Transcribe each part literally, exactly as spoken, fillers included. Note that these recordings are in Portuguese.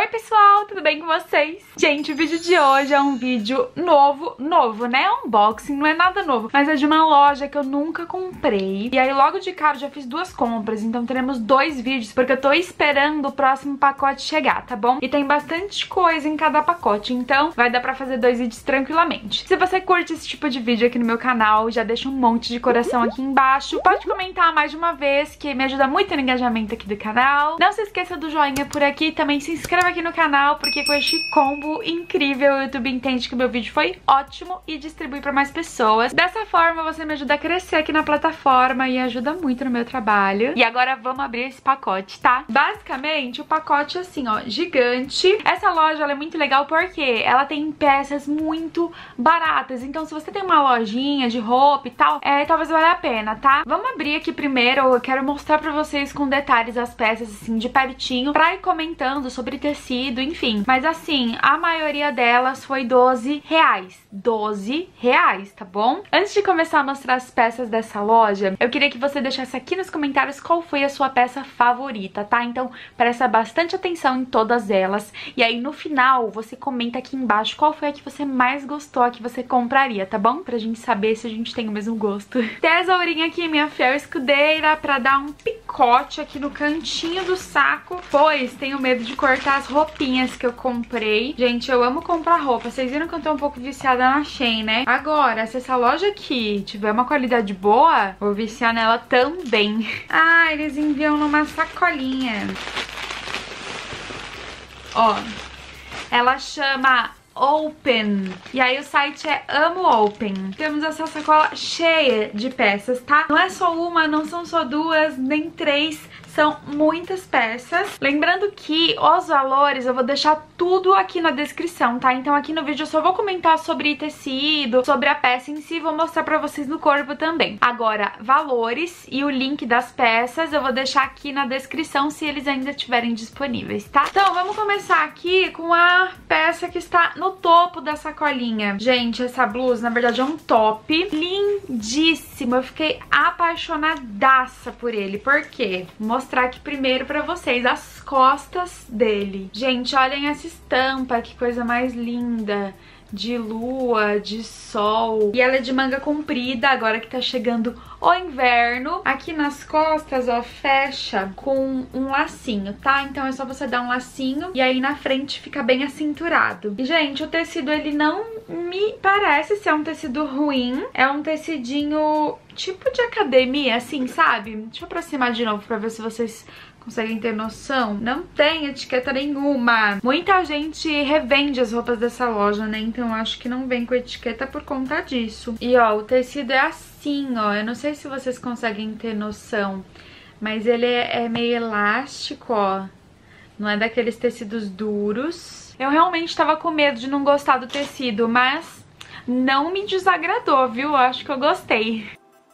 pessoal, tudo bem com vocês? Gente, o vídeo de hoje é um vídeo novo, novo, né? Unboxing, não é nada novo, mas é de uma loja que eu nunca comprei. E aí logo de cara eu já fiz duas compras, então teremos dois vídeos, porque eu tô esperando o próximo pacote chegar, tá bom? E tem bastante coisa em cada pacote, então vai dar pra fazer dois vídeos tranquilamente. Se você curte esse tipo de vídeo aqui no meu canal, já deixa um monte de coração aqui embaixo. Pode comentar mais de uma vez, que me ajuda muito no engajamento aqui do canal. Não se esqueça do joinha por aqui, também se inscreva aqui no canal, porque com este combo incrível o YouTube entende que o meu vídeo foi ótimo e distribui pra mais pessoas. Dessa forma você me ajuda a crescer aqui na plataforma e ajuda muito no meu trabalho. E agora vamos abrir esse pacote, tá? Basicamente o pacote é assim, ó, gigante. Essa loja ela é muito legal porque ela tem peças muito baratas, então se você tem uma lojinha de roupa e tal, é, talvez valha a pena, tá? Vamos abrir aqui primeiro, eu quero mostrar pra vocês com detalhes as peças assim de pertinho, pra ir comentando sobre tecido, enfim. Mas assim, a maioria delas foi doze reais. doze reais, tá bom? Antes de começar a mostrar as peças dessa loja, eu queria que você deixasse aqui nos comentários qual foi a sua peça favorita, tá? Então presta bastante atenção em todas elas. E aí no final você comenta aqui embaixo qual foi a que você mais gostou, a que você compraria, tá bom? Pra gente saber se a gente tem o mesmo gosto. Tesourinha aqui, minha fiel escudeira, pra dar um picote aqui no cantinho do saco, pois tenho medo de cortar as roupinhas que eu comprei. Gente, eu amo comprar roupa. Vocês viram que eu tô um pouco viciada na Shein, né? Agora, se essa loja aqui tiver uma qualidade boa, vou viciar nela também. Ah, eles enviam numa sacolinha. Ó, ela chama Open. E aí o site é Amo Open. Temos essa sacola cheia de peças, tá? Não é só uma, não são só duas, nem três. São muitas peças. Lembrando que os valores eu vou deixar tudo aqui na descrição, tá? Então aqui no vídeo eu só vou comentar sobre tecido, sobre a peça em si, vou mostrar pra vocês no corpo também. Agora, valores e o link das peças eu vou deixar aqui na descrição se eles ainda estiverem disponíveis, tá? Então vamos começar aqui com a peça que está no topo da sacolinha. Gente, essa blusa na verdade é um top lindíssimo. Eu fiquei apaixonadaça por ele. Por quê? Vou mostrar aqui primeiro pra vocês as costas dele. Gente, olhem essa estampa, que coisa mais linda. De lua, de sol. E ela é de manga comprida, agora que tá chegando o inverno. Aqui nas costas, ó, fecha com um lacinho, tá? Então é só você dar um lacinho e aí na frente fica bem acinturado. E, gente, o tecido, ele não me parece ser um tecido ruim. É um tecidinho tipo de academia, assim, sabe? Deixa eu aproximar de novo pra ver se vocês conseguem ter noção. Não tem etiqueta nenhuma. Muita gente revende as roupas dessa loja, né? Então eu acho que não vem com etiqueta por conta disso. E ó, o tecido é assim, ó. Eu não sei se vocês conseguem ter noção, mas ele é, é meio elástico, ó. Não é daqueles tecidos duros. Eu realmente tava com medo de não gostar do tecido, mas não me desagradou, viu? Eu acho que eu gostei.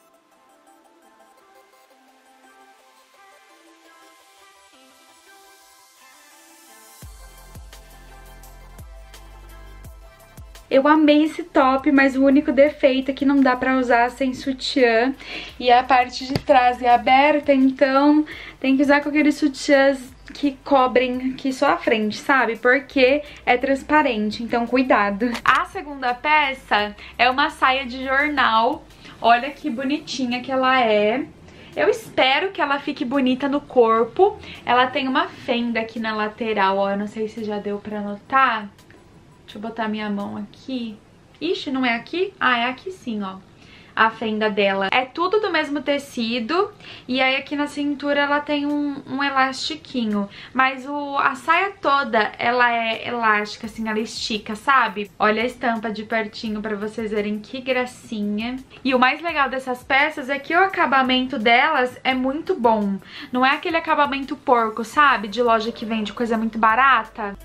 Eu amei esse top, mas o único defeito é que não dá pra usar sem sutiã. E a parte de trás é aberta, então tem que usar com aqueles sutiãs que cobrem aqui só a frente, sabe? Porque é transparente, então cuidado. A segunda peça é uma saia de jornal. Olha que bonitinha que ela é. Eu espero que ela fique bonita no corpo. Ela tem uma fenda aqui na lateral, ó. Eu não sei se já deu pra notar. Deixa eu botar minha mão aqui. Ixi, não é aqui? Ah, é aqui sim, ó. A fenda dela. É tudo do mesmo tecido. E aí aqui na cintura ela tem um, um elastiquinho. Mas o, a saia toda, ela é elástica, assim, ela estica, sabe? Olha a estampa de pertinho pra vocês verem que gracinha. E o mais legal dessas peças é que o acabamento delas é muito bom. Não é aquele acabamento porco, sabe? De loja que vende coisa muito barata.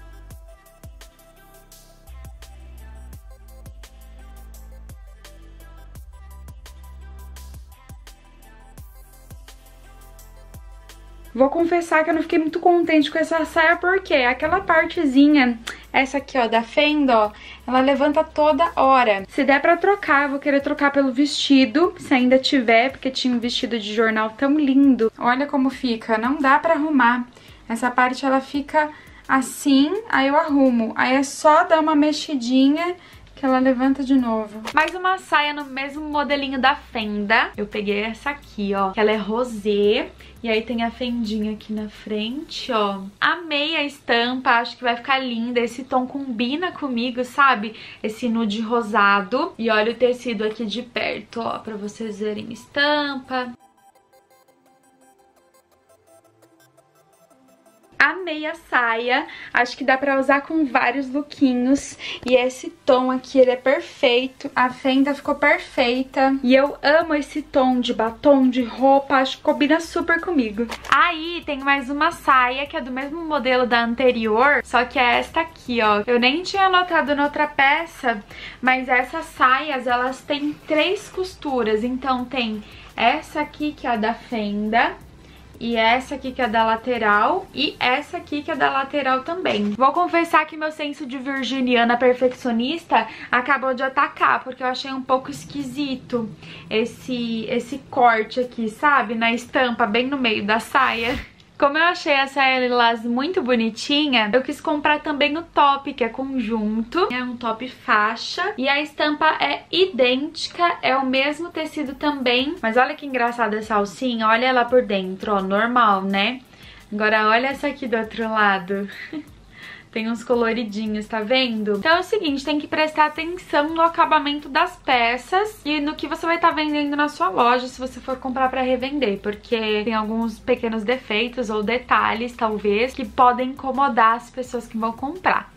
Vou confessar que eu não fiquei muito contente com essa saia, porque aquela partezinha, essa aqui, ó, da fenda, ó, ela levanta toda hora. Se der pra trocar, eu vou querer trocar pelo vestido, se ainda tiver, porque tinha um vestido de jornal tão lindo. Olha como fica, não dá pra arrumar. Essa parte, ela fica assim, aí eu arrumo. Aí é só dar uma mexidinha que ela levanta de novo. Mais uma saia no mesmo modelinho da fenda. Eu peguei essa aqui, ó, que ela é rosé. E aí tem a fendinha aqui na frente, ó. Amei a estampa, acho que vai ficar linda. Esse tom combina comigo, sabe? Esse nude rosado. E olha o tecido aqui de perto, ó, pra vocês verem a estampa. Amei a saia, acho que dá pra usar com vários lookinhos. E esse tom aqui, ele é perfeito, a fenda ficou perfeita. E eu amo esse tom de batom, de roupa, acho que combina super comigo. Aí tem mais uma saia, que é do mesmo modelo da anterior, só que é esta aqui, ó. Eu nem tinha notado na outra peça, mas essas saias, elas têm três costuras. Então tem essa aqui, que é a da fenda, e essa aqui que é da lateral, e essa aqui que é da lateral também. Vou confessar que meu senso de virginiana perfeccionista acabou de atacar, porque eu achei um pouco esquisito esse, esse corte aqui, sabe? Na estampa, bem no meio da saia. Como eu achei a saia lilás muito bonitinha, eu quis comprar também o top, que é conjunto. É um top faixa. E a estampa é idêntica, é o mesmo tecido também. Mas olha que engraçada essa alcinha, olha ela por dentro, ó, normal, né? Agora olha essa aqui do outro lado. Tem uns coloridinhos, tá vendo? Então é o seguinte, tem que prestar atenção no acabamento das peças e no que você vai estar vendendo na sua loja se você for comprar pra revender, porque tem alguns pequenos defeitos ou detalhes, talvez, que podem incomodar as pessoas que vão comprar.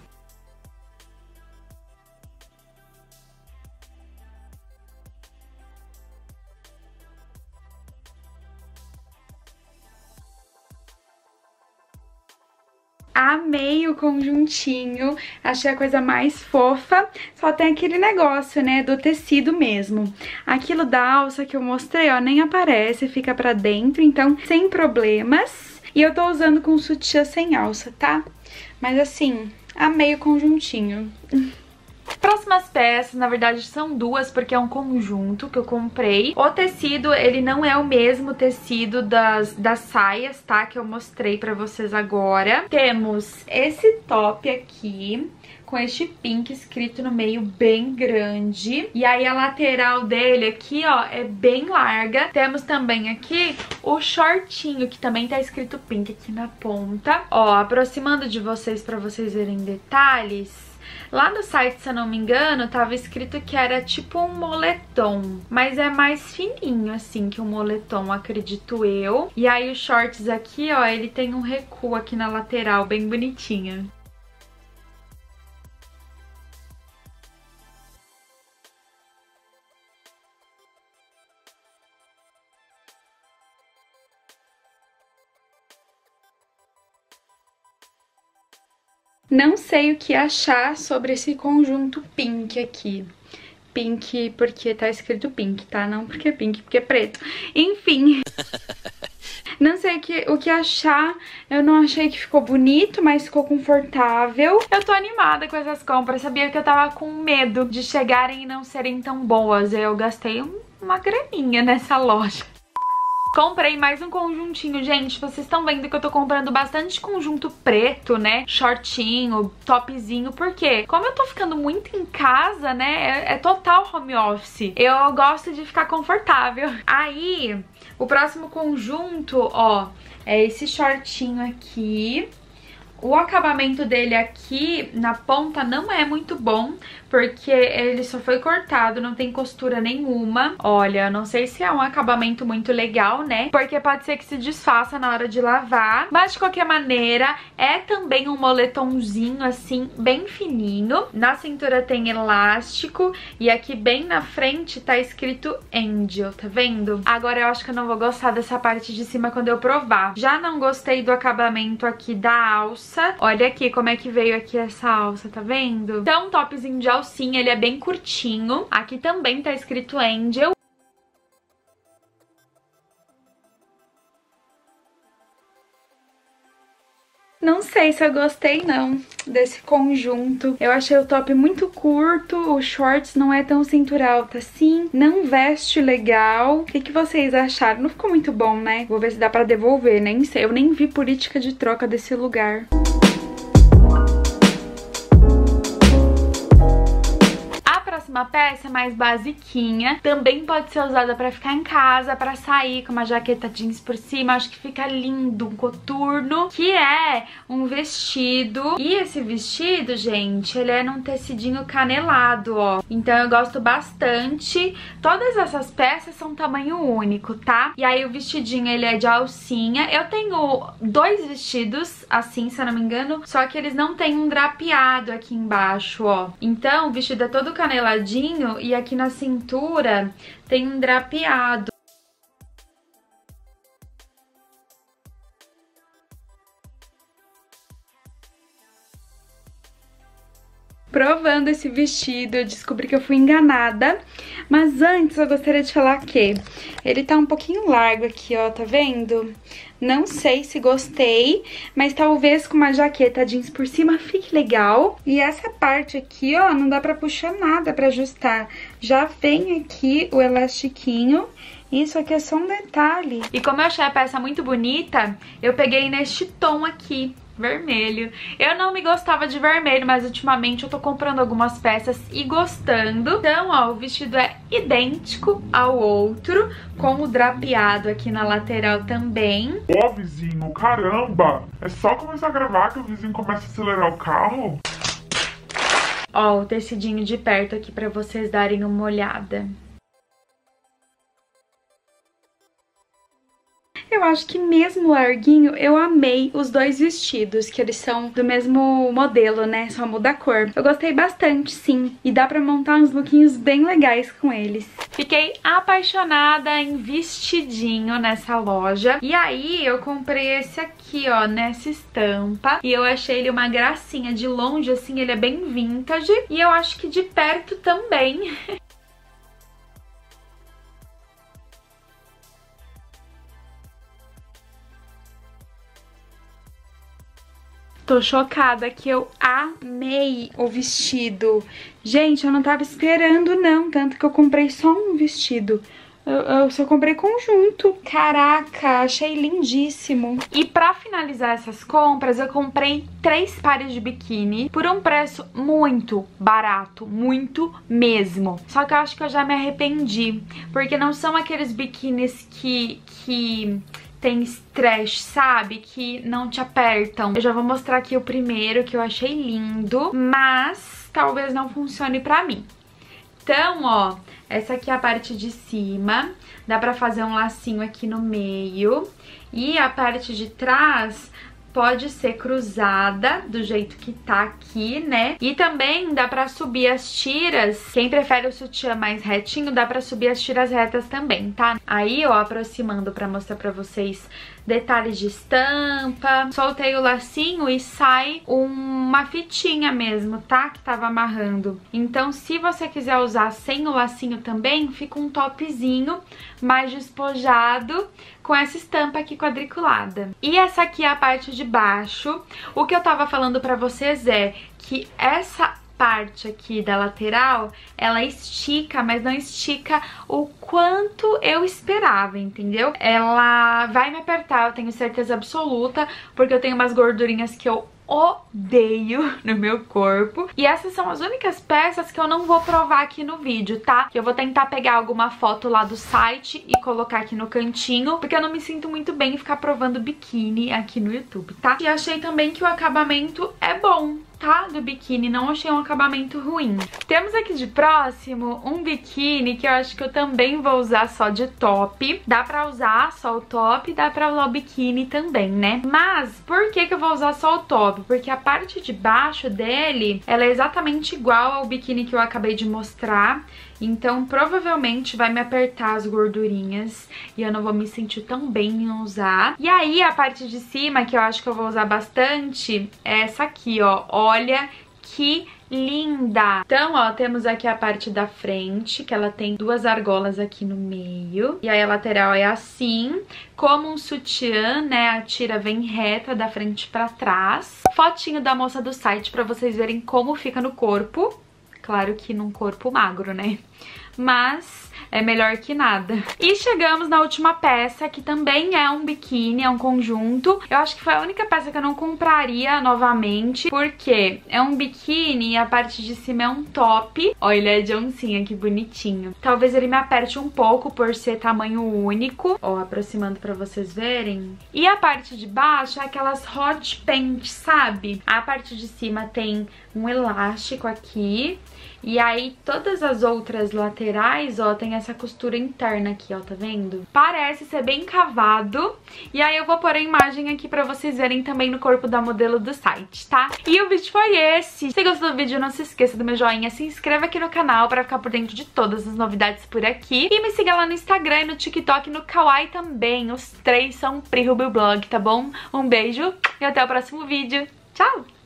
Amei o conjuntinho, achei a coisa mais fofa, só tem aquele negócio, né, do tecido mesmo. Aquilo da alça que eu mostrei, ó, nem aparece, fica pra dentro, então sem problemas. E eu tô usando com sutiã sem alça, tá? Mas assim, amei o conjuntinho. Próximas peças, na verdade são duas, porque é um conjunto que eu comprei. O tecido, ele não é o mesmo tecido das, das saias, tá? Que eu mostrei pra vocês agora. Temos esse top aqui, com este pink escrito no meio bem grande. E aí a lateral dele aqui, ó, é bem larga. Temos também aqui o shortinho, que também tá escrito pink aqui na ponta. Ó, aproximando de vocês pra vocês verem detalhes. Lá no site, se eu não me engano, tava escrito que era tipo um moletom, mas é mais fininho assim que um moletom, acredito eu. E aí os shorts aqui, ó, ele tem um recuo aqui na lateral, bem bonitinho. Não sei o que achar sobre esse conjunto pink aqui. Pink porque tá escrito pink, tá? Não porque é pink, porque é preto. Enfim. Não sei o que, o que achar. Eu não achei que ficou bonito, mas ficou confortável. Eu tô animada com essas compras. Sabia que eu tava com medo de chegarem e não serem tão boas. Eu gastei uma graninha nessa loja. Comprei mais um conjuntinho, gente, vocês estão vendo que eu tô comprando bastante conjunto preto, né, shortinho, topzinho, porque como eu tô ficando muito em casa, né, é, é total home office, eu gosto de ficar confortável. Aí, o próximo conjunto, ó, é esse shortinho aqui. O acabamento dele aqui na ponta não é muito bom, porque ele só foi cortado, não tem costura nenhuma. Olha, não sei se é um acabamento muito legal, né? Porque pode ser que se desfaça na hora de lavar. Mas de qualquer maneira, é também um moletomzinho assim, bem fininho. Na cintura tem elástico e aqui bem na frente tá escrito Angel, tá vendo? Agora eu acho que eu não vou gostar dessa parte de cima quando eu provar. Já não gostei do acabamento aqui da alça. Olha aqui como é que veio aqui essa alça, tá vendo? Então, um topzinho de alcinha, ele é bem curtinho. Aqui também tá escrito Angel. Não sei se eu gostei não desse conjunto. Eu achei o top muito curto, os shorts não é tão cintura alta assim, não veste legal. O que, que vocês acharam? Não ficou muito bom, né? Vou ver se dá pra devolver, nem sei. Eu nem vi política de troca desse lugar. próxima peça é mais basiquinha, também pode ser usada pra ficar em casa, pra sair com uma jaqueta jeans por cima, acho que fica lindo, um coturno, que é um vestido. E esse vestido, gente, ele é num tecidinho canelado, ó. Então eu gosto bastante. Todas essas peças são tamanho único, tá? E aí o vestidinho, ele é de alcinha. Eu tenho dois vestidos, assim, se eu não me engano, só que eles não têm um drapeado aqui embaixo, ó. Então o vestido é todo caneladinho e aqui na cintura tem um drapeado. Provando esse vestido, eu descobri que eu fui enganada. Mas antes eu gostaria de falar que ele tá um pouquinho largo aqui, ó, tá vendo? Não sei se gostei, mas talvez com uma jaqueta jeans por cima fique legal. E essa parte aqui, ó, não dá pra puxar nada pra ajustar. Já vem aqui o elastiquinho. Isso aqui é só um detalhe. E como eu achei a peça muito bonita, eu peguei neste tom aqui, vermelho. Eu não me gostava de vermelho, mas ultimamente eu tô comprando algumas peças e gostando. Então, ó, o vestido é idêntico ao outro, com o drapeado aqui na lateral também. Ó, vizinho, caramba! É só começar a gravar que o vizinho começa a acelerar o carro. Ó, o tecidinho de perto aqui pra vocês darem uma olhada. Eu acho que mesmo larguinho, eu amei os dois vestidos, que eles são do mesmo modelo, né? Só muda a cor. Eu gostei bastante, sim. E dá pra montar uns lookinhos bem legais com eles. Fiquei apaixonada em vestidinho nessa loja. E aí, eu comprei esse aqui, ó, nessa estampa. E eu achei ele uma gracinha. De longe, assim, ele é bem vintage. E eu acho que de perto também. Tô chocada que eu amei o vestido. Gente, eu não tava esperando não, tanto que eu comprei só um vestido. Eu, eu só comprei conjunto. Caraca, achei lindíssimo. E pra finalizar essas compras, eu comprei três pares de biquíni por um preço muito barato, muito mesmo. Só que eu acho que eu já me arrependi, porque não são aqueles biquínis que... que... tem stretch, sabe? Que não te apertam. Eu já vou mostrar aqui o primeiro, que eu achei lindo, mas talvez não funcione pra mim. Então, ó, essa aqui é a parte de cima. Dá pra fazer um lacinho aqui no meio. E a parte de trás pode ser cruzada, do jeito que tá aqui, né? E também dá pra subir as tiras. Quem prefere o sutiã mais retinho, dá pra subir as tiras retas também, tá? Aí, ó, aproximando pra mostrar pra vocês detalhes de estampa. Soltei o lacinho e sai uma fitinha mesmo, tá? Que tava amarrando. Então, se você quiser usar sem o lacinho também, fica um topzinho mais despojado com essa estampa aqui quadriculada. E essa aqui é a parte de baixo. O que eu tava falando pra vocês é que essa parte aqui da lateral, ela estica, mas não estica o quanto eu esperava, entendeu? Ela vai me apertar, eu tenho certeza absoluta, porque eu tenho umas gordurinhas que eu odeio no meu corpo. E essas são as únicas peças que eu não vou provar aqui no vídeo, tá? Eu vou tentar pegar alguma foto lá do site e colocar aqui no cantinho, porque eu não me sinto muito bem em ficar provando biquíni aqui no YouTube, tá? E achei também que o acabamento é bom, tá? Do biquíni, não achei um acabamento ruim. Temos aqui de próximo um biquíni que eu acho que eu também vou usar só de top. Dá pra usar só o top, dá pra usar o biquíni também, né? Mas por que que eu vou usar só o top? Porque a parte de baixo dele, ela é exatamente igual ao biquíni que eu acabei de mostrar. Então, provavelmente vai me apertar as gordurinhas e eu não vou me sentir tão bem em usar. E aí, a parte de cima, que eu acho que eu vou usar bastante, é essa aqui, ó. Olha que linda! Então, ó, temos aqui a parte da frente, que ela tem duas argolas aqui no meio. E aí a lateral é assim, como um sutiã, né? A tira vem reta da frente pra trás. Fotinho da moça do site pra vocês verem como fica no corpo. Claro que num corpo magro, né? mas é melhor que nada. E chegamos na última peça, que também é um biquíni, é um conjunto. Eu acho que foi a única peça que eu não compraria novamente, porque é um biquíni e a parte de cima é um top. Olha, ele é de oncinha, que bonitinho. Talvez ele me aperte um pouco por ser tamanho único. Ó, aproximando pra vocês verem. E a parte de baixo é aquelas hot pants, sabe? A parte de cima tem um elástico aqui. E aí todas as outras laterais, ó, tem essa costura interna aqui, ó, tá vendo? Parece ser bem cavado. E aí eu vou pôr a imagem aqui pra vocês verem também no corpo da modelo do site, tá? E o vídeo foi esse. Se gostou do vídeo, não se esqueça do meu joinha, se inscreva aqui no canal pra ficar por dentro de todas as novidades por aqui. E me siga lá no Instagram e no TikTok e no Kawaii também. Os três são Pri Ruby Blog, tá bom? Um beijo e até o próximo vídeo. Tchau!